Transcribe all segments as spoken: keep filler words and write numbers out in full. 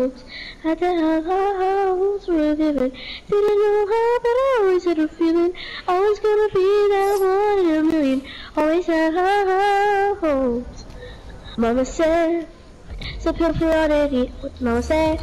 hopes. Had to have high hopes for a given. Didn't know how, but I always had a feeling. Always gonna be that one in a million. Always had high, high hopes. Mama said, it's a pill for oddity. Mama said,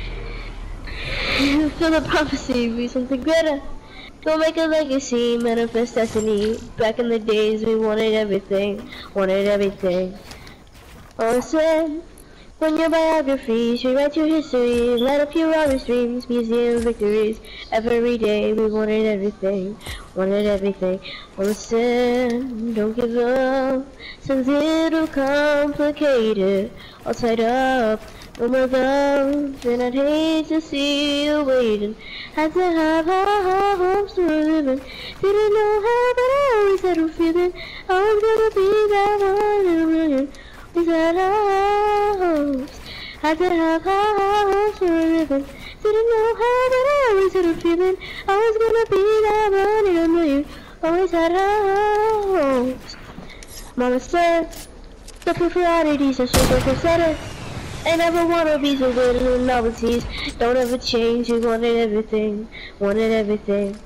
feel the prophecy, be something better. Go make a legacy, manifest destiny. Back in the days we wanted everything, wanted everything. Mama said, when your biographies, rewrite your history, light up your wildest dreams, museum victories. Every day we wanted everything, wanted everything. Mama said, don't give up, it's a little complicated, all tied up. Oh my God, and I'd hate to see you waiting. Had to have high, high hopes for a living. Didn't know how, but I always had a feeling. I was gonna be that one in a million. Always had high hopes. Had to have high, high hopes for a living. Didn't know how, but I always had a feeling. I was gonna be that one in a million. Always had high hopes. Mama said, the proprieties are so pathetic. I never wanna be so good at novelties. Don't ever change, you wanted everything, wanted everything.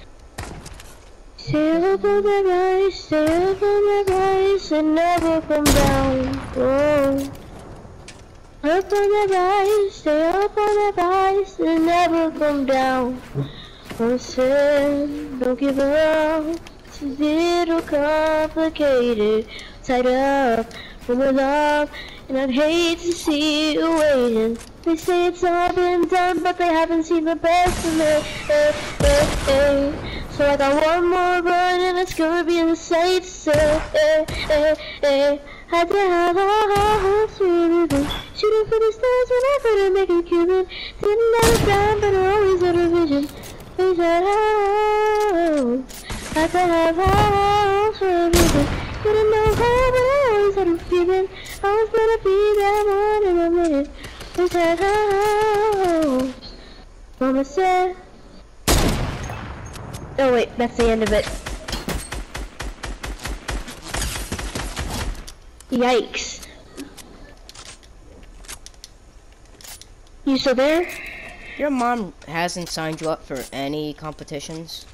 Stay up on the rise, stay up on the rise, and never come down. Whoa. Up on the rise, stay up on the rise, and never come down. I said, don't give up, it's a little complicated, tied up from the love. And I'd hate to see you waiting. They say it's all been done, but they haven't seen the best of me. Eh, eh, eh. So I got one more run, and it's gonna be the sights. Eh, eh, eh, eh. Had to have high, high hopes for a living. Shooting for the stars when I couldn't make a killing. Didn't have a plan, but I always had a vision. Always had high hopes. Had to have high hopes for a living. Didn't know how, but I always had a feeling. I was gonna be that one in a minute. Always had high hopes. Mama said. Oh wait, that's the end of it. Yikes. You still there? Your mom hasn't signed you up for any competitions?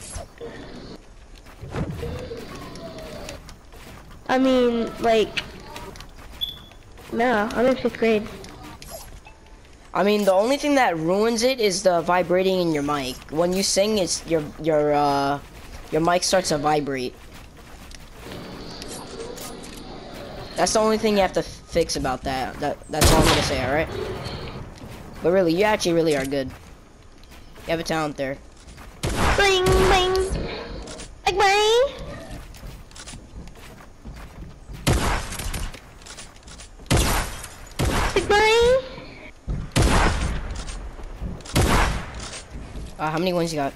I mean, like, no, I'm in fifth grade. I mean, the only thing that ruins it is the vibrating in your mic. When you sing, it's your your uh your mic starts to vibrate. That's the only thing you have to fix about that. That that's all I'm gonna say. All right. But really, you actually really are good. You have a talent there. Bling bling. Like bling. Uh, how many wins you got?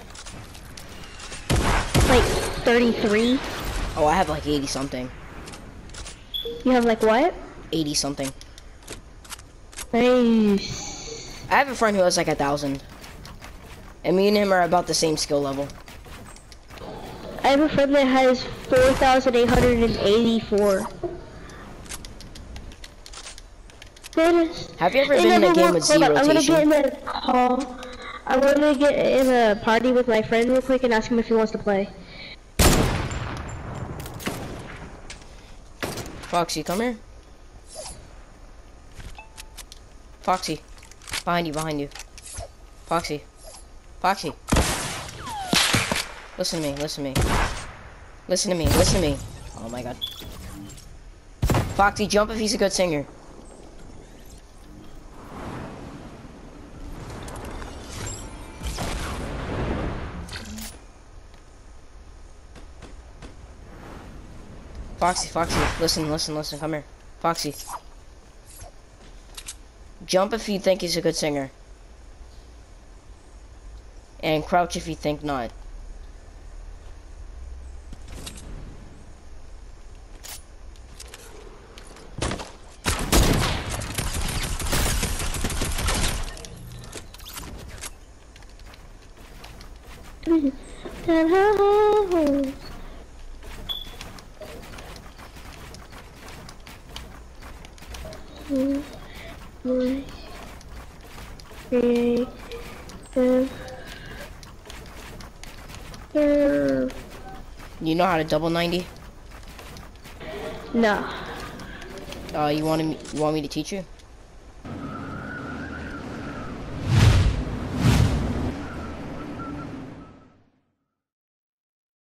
Like thirty-three. Oh, I have like eighty something. You have like what? eighty something. Nice. I have a friend who has like a thousand. And me and him are about the same skill level. I have a friend that has four thousand eight hundred eighty-four. Have you ever been in a game with Z rotation? I'm gonna get in a call. I'm gonna get in a party with my friend real quick and ask him if he wants to play. Foxy, come here. Foxy. Behind you, behind you. Foxy. Foxy. Listen to me, listen to me. Listen to me, listen to me. Oh my god. Foxy, jump if he's a good singer. Foxy, Foxy, listen, listen, listen, come here. Foxy. Jump if you think he's a good singer. And crouch if you think not. creative. Uh, You know how to double ninety? no. Uh, you wanted me, you want me to teach you?